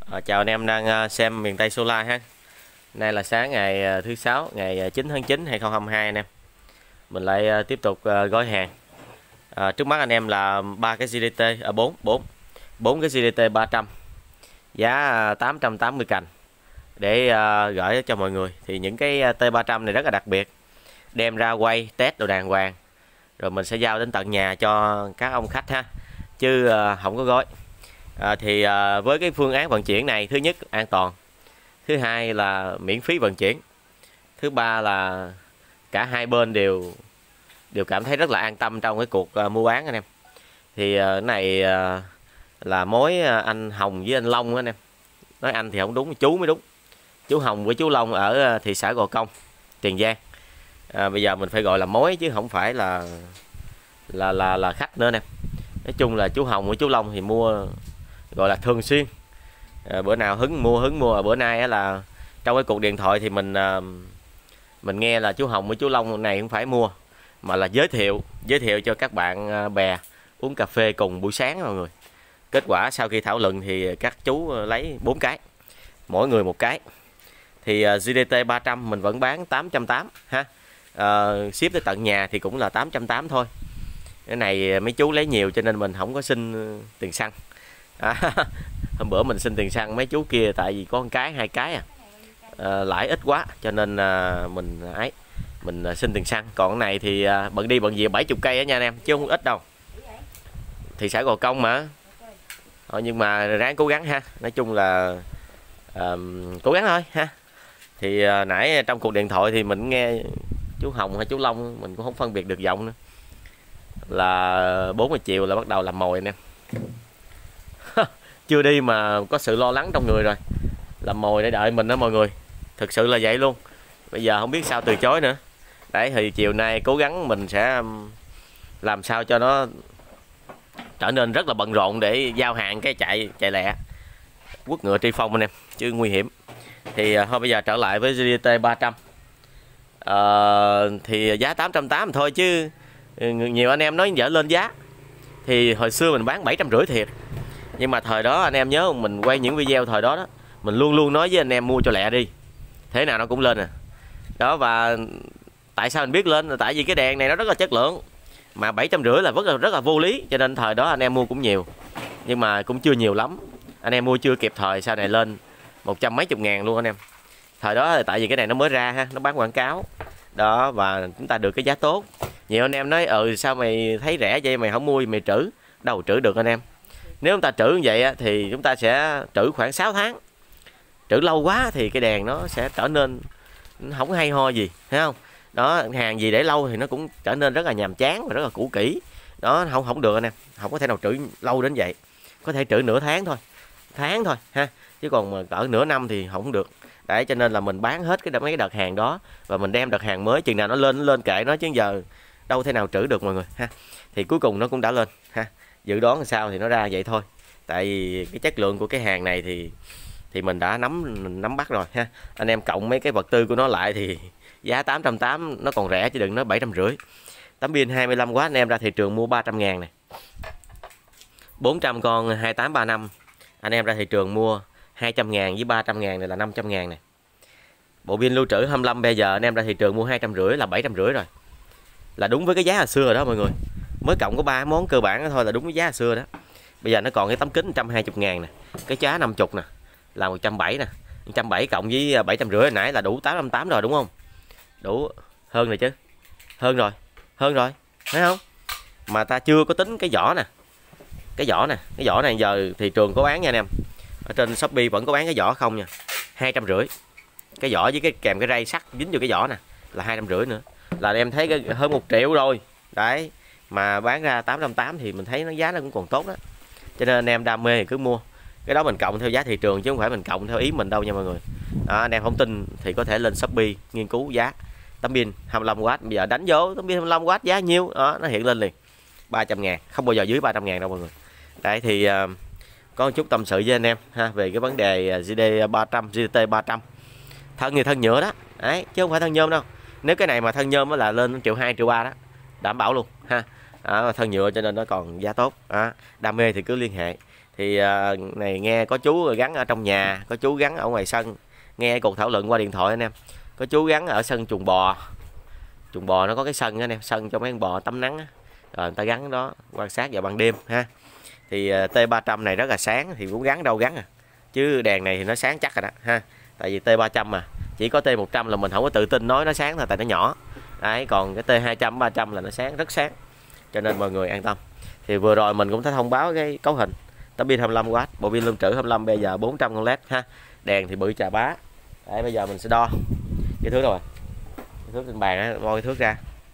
Chào anh em đang xem miền Tây Solar ha. Nay là sáng ngày thứ sáu, ngày 9 tháng 9 2022 anh em. Mình lại tiếp tục gói hàng. Trước mắt anh em là 3 cái GDT 4 cái GDT 300 giá 880 cành để gửi cho mọi người. Thì những cái T300 này rất là đặc biệt, đem ra quay test đồ đàng hoàng rồi mình sẽ giao đến tận nhà cho các ông khách ha, chứ không có gói. Với cái phương án vận chuyển này, thứ nhất an toàn, thứ hai là miễn phí vận chuyển, thứ ba là cả hai bên đều cảm thấy rất là an tâm trong cái cuộc mua bán anh em. Thì cái này là mối anh Hồng với anh Long anh em. Nói anh thì không đúng, chú mới đúng. Chú Hồng với chú Long ở thị xã Gò Công, Tiền Giang. Bây giờ mình phải gọi là mối chứ không phải là khách nữa anh em. Nói chung là chú Hồng với chú Long thì mua gọi là thường xuyên, bữa nào hứng mua. Bữa nay là trong cái cuộc điện thoại thì mình nghe là chú Hồng với chú Long này không phải mua mà là giới thiệu cho các bạn bè uống cà phê cùng buổi sáng mọi người. Kết quả sau khi thảo luận thì các chú lấy 4 cái, mỗi người một cái. Thì GDT 300 mình vẫn bán 880 ha. Ship tới tận nhà thì cũng là 880 thôi. Cái này mấy chú lấy nhiều cho nên mình không có xin tiền xăng. Hôm bữa mình xin tiền xăng mấy chú kia tại vì có 1 cái 2 cái lãi ít quá cho nên mình xin tiền xăng. Còn cái này thì bận đi bận về 70 cây á nha anh em, chứ không ít đâu. Thị xã Gò Công mà. Nhưng mà ráng cố gắng ha. Nói chung là cố gắng thôi ha. Thì nãy trong cuộc điện thoại thì mình nghe chú Hồng hay chú Long, mình cũng không phân biệt được giọng nữa, là 40 triệu là bắt đầu làm mồi anh em. Chưa đi mà có sự lo lắng trong người rồi, làm mồi để đợi mình đó mọi người. Thực sự là vậy luôn. Bây giờ không biết sao từ chối nữa. Đấy thì chiều nay cố gắng mình sẽ làm sao cho nó trở nên rất là bận rộn để giao hàng cái chạy lẹ, quất ngựa tri phong anh em, chứ nguy hiểm. Thì thôi bây giờ trở lại với GDT 300. Thì giá 880 thôi chứ nhiều anh em nói dở lên giá. Thì hồi xưa mình bán 750 thiệt. Nhưng mà thời đó anh em nhớ mình quay những video thời đó mình luôn luôn nói với anh em mua cho lẹ đi, thế nào nó cũng lên đó. Và tại sao mình biết lên là tại vì cái đèn này nó rất là chất lượng, mà 750 là rất là vô lý, cho nên thời đó anh em mua cũng nhiều nhưng mà cũng chưa nhiều lắm. Anh em mua chưa kịp thời, sau này lên 100 mấy chục ngàn luôn anh em. Thời đó là tại vì cái này nó mới ra ha, nó bán quảng cáo đó và chúng ta được cái giá tốt. Nhiều anh em nói sao mày thấy rẻ vậy mày không mua mày trữ, đâu trữ được anh em. Nếu chúng ta trữ như vậy thì chúng ta sẽ trữ khoảng 6 tháng. Trữ lâu quá thì cái đèn nó sẽ trở nên không hay ho gì, thấy không? Đó, hàng gì để lâu thì nó cũng trở nên rất là nhàm chán và rất là cũ kỹ. Đó, không được anh em, không có thể nào trữ lâu đến vậy. Có thể trữ nửa tháng thôi, ha, chứ còn mà cỡ nửa năm thì không được. Đấy, cho nên là mình bán hết mấy cái đợt hàng đó và mình đem đợt hàng mới, chừng nào nó lên kệ nó, chứ giờ đâu thể nào trữ được mọi người ha. Thì cuối cùng nó cũng đã lên ha. Dự đoán làm sao thì nó ra vậy thôi. Tại vì cái chất lượng của cái hàng này thì mình đã nắm bắt rồi ha. Anh em cộng mấy cái vật tư của nó lại thì giá 880 nó còn rẻ chứ đừng nói 750. Tấm pin 25W anh em ra thị trường mua 300 ngàn này. 400 con 2835 anh em ra thị trường mua 200 ngàn, với 300 ngàn này là 500 ngàn này. Bộ pin lưu trữ 25 bây giờ anh em ra thị trường mua 250 là 750 rồi. Là đúng với cái giá hồi xưa rồi đó mọi người. Mới cộng có 3 món cơ bản đó thôi là đúng với giá hồi xưa đó. Bây giờ nó còn cái tấm kính 120 ngàn nè, cái chá 50 nè là 170 nè. 170 cộng với 750 hồi nãy là đủ 858 rồi đúng không? Đủ hơn rồi chứ. Hơn rồi. Thấy không? Mà ta chưa có tính cái vỏ nè. Cái vỏ này giờ thị trường có bán nha anh em. Ở trên Shopee vẫn có bán cái vỏ không nha. 250. Cái vỏ với cái kèm cái ray sắt dính vô cái vỏ nè là 250 nữa. Là em thấy cái hơn 1 triệu rồi. Đấy, mà bán ra 880 thì mình thấy nó giá nó cũng còn tốt đó. Cho nên anh em đam mê thì cứ mua. Cái đó mình cộng theo giá thị trường chứ không phải mình cộng theo ý mình đâu nha mọi người. Anh em không tin thì có thể lên Shopee nghiên cứu giá. Tấm pin 25W bây giờ đánh vô tấm pin 25W giá nhiêu đó, nó hiện lên liền 300 ngàn, không bao giờ dưới 300 ngàn đâu mọi người. Đấy thì có một chút tâm sự với anh em ha, về cái vấn đề GDT 300 thân như thân nhựa đó. Đấy, chứ không phải thân nhôm đâu. Nếu cái này mà thân nhôm là lên 1,2 triệu 1,3 triệu đó, đảm bảo luôn ha. Thân nhựa cho nên nó còn giá tốt. Đam mê thì cứ liên hệ. Thì này nghe có chú gắn ở trong nhà, có chú gắn ở ngoài sân. Nghe cuộc thảo luận qua điện thoại anh em. Có chú gắn ở sân chuồng bò. Chuồng bò nó có cái sân anh em, sân cho mấy con bò tắm nắng á. Rồi người ta gắn đó quan sát vào ban đêm ha. Thì T300 này rất là sáng thì cũng gắn đâu gắn à. Chứ đèn này thì nó sáng chắc rồi đó ha. Tại vì T300 mà, chỉ có T100 là mình không có tự tin nói nó sáng thôi tại nó nhỏ. Đấy, còn cái T200, 300 là nó sáng, rất sáng. Cho nên mọi người an tâm. Thì vừa rồi mình cũng đã thông báo cái cấu hình. Tấm pin 25W, bộ pin lưu trữ 25, bây giờ 400 con led ha. Đèn thì bự chà bá. Đấy, bây giờ mình sẽ đo cái thước rồi. Cái thước trên bàn á, moi cái thước ra.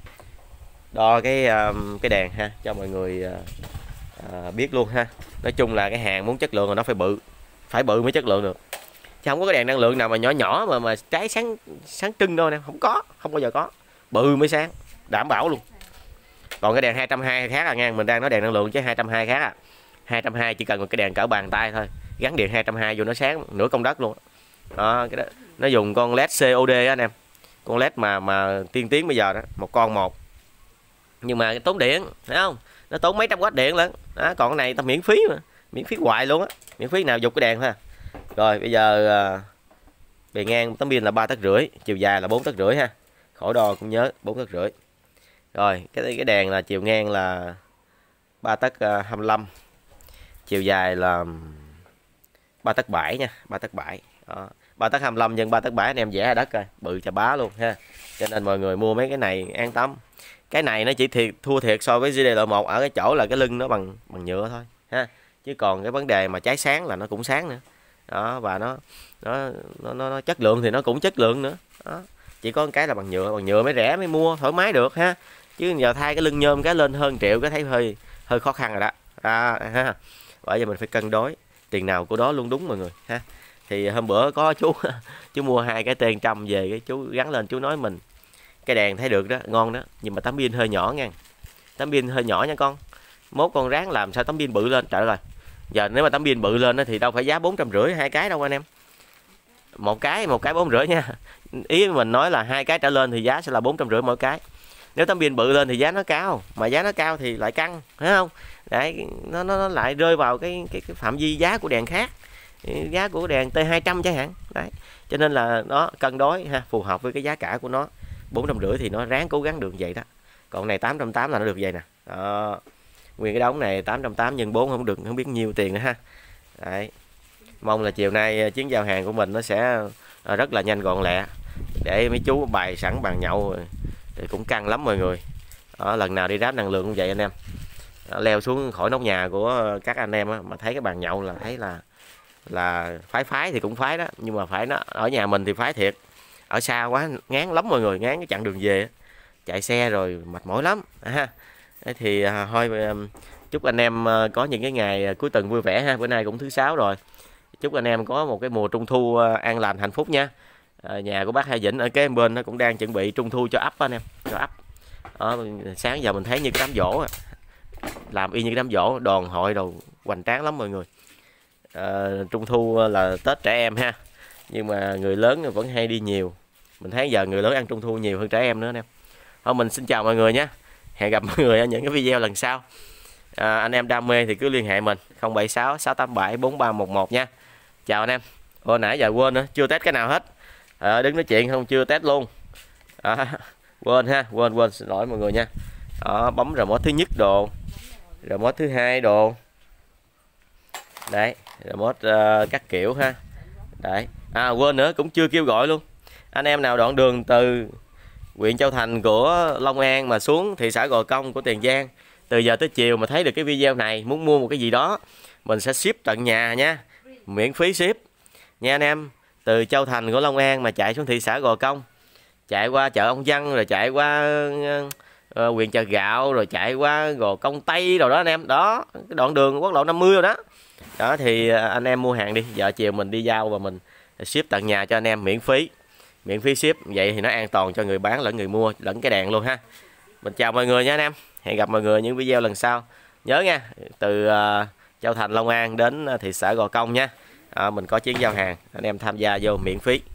Đo cái đèn ha cho mọi người biết luôn ha. Nói chung là cái hàng muốn chất lượng là nó phải bự mới chất lượng được. Chứ không có cái đèn năng lượng nào mà nhỏ nhỏ mà trái sáng trưng đâu nè, không bao giờ có. Bự mới sáng, đảm bảo luôn. Còn cái đèn 220 khác à nha, mình đang nói đèn năng lượng chứ 220 khác à. 220 chỉ cần một cái đèn cỡ bàn tay thôi, gắn điện 220 vô nó sáng nửa công đất luôn. Đó, cái đó nó dùng con led COD á anh em. Con led mà tiên tiến bây giờ đó, một con một. Nhưng mà tốn điện, thấy không? Nó tốn mấy trăm W điện lận. Đó, còn cái này ta miễn phí mà, miễn phí hoài luôn á, miễn phí nào dục cái đèn thôi. Rồi bây giờ bề ngang tấm pin là 3,5 tấc, chiều dài là 4,5 tấc ha. Khỏi đo cũng nhớ 4,5 tấc. Rồi cái đèn là chiều ngang là 3,25 tấc, chiều dài là 3,7 tấc nha, 3,7 tấc. Đó. 3,25 tấc nhân 3,7 tấc anh em vẽ ra đất rồi, bự chà bá luôn ha. Cho nên mọi người mua mấy cái này an tâm. Cái này nó chỉ thua thiệt so với JD1 ở cái chỗ là cái lưng nó bằng nhựa thôi ha. Chứ còn cái vấn đề mà cháy sáng là nó cũng sáng nữa. Đó, và nó chất lượng thì nó cũng chất lượng nữa. Đó. Chỉ có cái là bằng nhựa mới rẻ mới mua thoải mái được ha. Chứ giờ thay cái lưng nhôm cái lên hơn triệu cái thấy hơi khó khăn rồi đó. Ha. Bởi vì mình phải cân đối, tiền nào của đó luôn đúng mọi người ha. Thì hôm bữa có chú mua 2 cái T100 về, cái chú gắn lên chú nói mình cái đèn thấy được đó, ngon đó, nhưng mà tấm pin hơi nhỏ nha. Tấm pin hơi nhỏ nha con. Mốt con ráng làm sao tấm pin bự lên. Trời ơi. Giờ nếu mà tấm pin bự lên thì đâu phải giá 450 hai cái đâu anh em. Một cái 450 nha. Ý mình nói là 2 cái trở lên thì giá sẽ là 450 mỗi cái. Nếu tấm pin bự lên thì giá nó cao, mà giá nó cao thì lại căng, thấy không? Đấy, nó lại rơi vào cái phạm vi giá của đèn khác. Giá của đèn T200 chẳng hạn. Đấy. Cho nên là nó cân đối ha, phù hợp với cái giá cả của nó. 450 thì nó ráng cố gắng được vậy đó. Còn này 880 là nó được vậy nè. Đó. Nguyên cái đống này 880 nhân 4 không được, không biết nhiêu tiền nữa ha. Đấy. Mong là chiều nay chuyến giao hàng của mình nó sẽ rất là nhanh gọn lẹ. Để mấy chú bày sẵn bàn nhậu thì cũng căng lắm mọi người. Đó, lần nào đi ráp năng lượng cũng vậy anh em. Đó, leo xuống khỏi nóc nhà của các anh em á, mà thấy cái bàn nhậu là thấy là phái thì cũng phái đó, nhưng mà phải nó ở nhà mình thì phái thiệt. Ở xa quá ngán lắm mọi người, ngán cái chặng đường về, chạy xe rồi mệt mỏi lắm ha. Thì thôi chúc anh em có những cái ngày cuối tuần vui vẻ ha. Bữa nay cũng thứ Sáu rồi, chúc anh em có một cái mùa trung thu an lành hạnh phúc nha. Nhà của bác Hai Vĩnh ở kế bên nó cũng đang chuẩn bị trung thu cho ấp anh em, cho ấp. Sáng giờ mình thấy như cái đám giỗ, làm y như cái đám giỗ, đoàn hội đồ hoành tráng lắm mọi người. Trung thu là Tết trẻ em ha, nhưng mà người lớn vẫn hay đi nhiều. Mình thấy giờ người lớn ăn trung thu nhiều hơn trẻ em nữa anh em. Thôi mình xin chào mọi người nhé, hẹn gặp mọi người ở những cái video lần sau. Anh em đam mê thì cứ liên hệ mình 076 687 4311 nha. Chào anh em. Hồi nãy giờ quên nữa, chưa test cái nào hết. Đứng nói chuyện không chưa test luôn. Quên ha, quên xin lỗi mọi người nha. Đó, bấm remote thứ nhất đồ, remote thứ hai đồ. Đấy, remote các kiểu ha. Đấy. Quên nữa, cũng chưa kêu gọi luôn. Anh em nào đoạn đường từ huyện Châu Thành của Long An mà xuống thị xã Gò Công của Tiền Giang, từ giờ tới chiều mà thấy được cái video này, muốn mua một cái gì đó, mình sẽ ship tận nhà nha, miễn phí ship nha anh em. Từ Châu Thành của Long An mà chạy xuống thị xã Gò Công, chạy qua chợ Ông Văn, rồi chạy qua huyện Chợ Gạo, rồi chạy qua Gò Công Tây rồi đó anh em. Đó, cái đoạn đường quốc lộ 50 rồi đó. Đó thì anh em mua hàng đi, giờ chiều mình đi giao và mình ship tận nhà cho anh em miễn phí ship. Vậy thì nó an toàn cho người bán lẫn người mua lẫn cái đèn luôn ha. Mình chào mọi người nha anh em, hẹn gặp mọi người những video lần sau. Nhớ nha, từ Châu Thành Long An đến thị xã Gò Công nha. Mình có chuyến giao hàng, anh em tham gia vô miễn phí.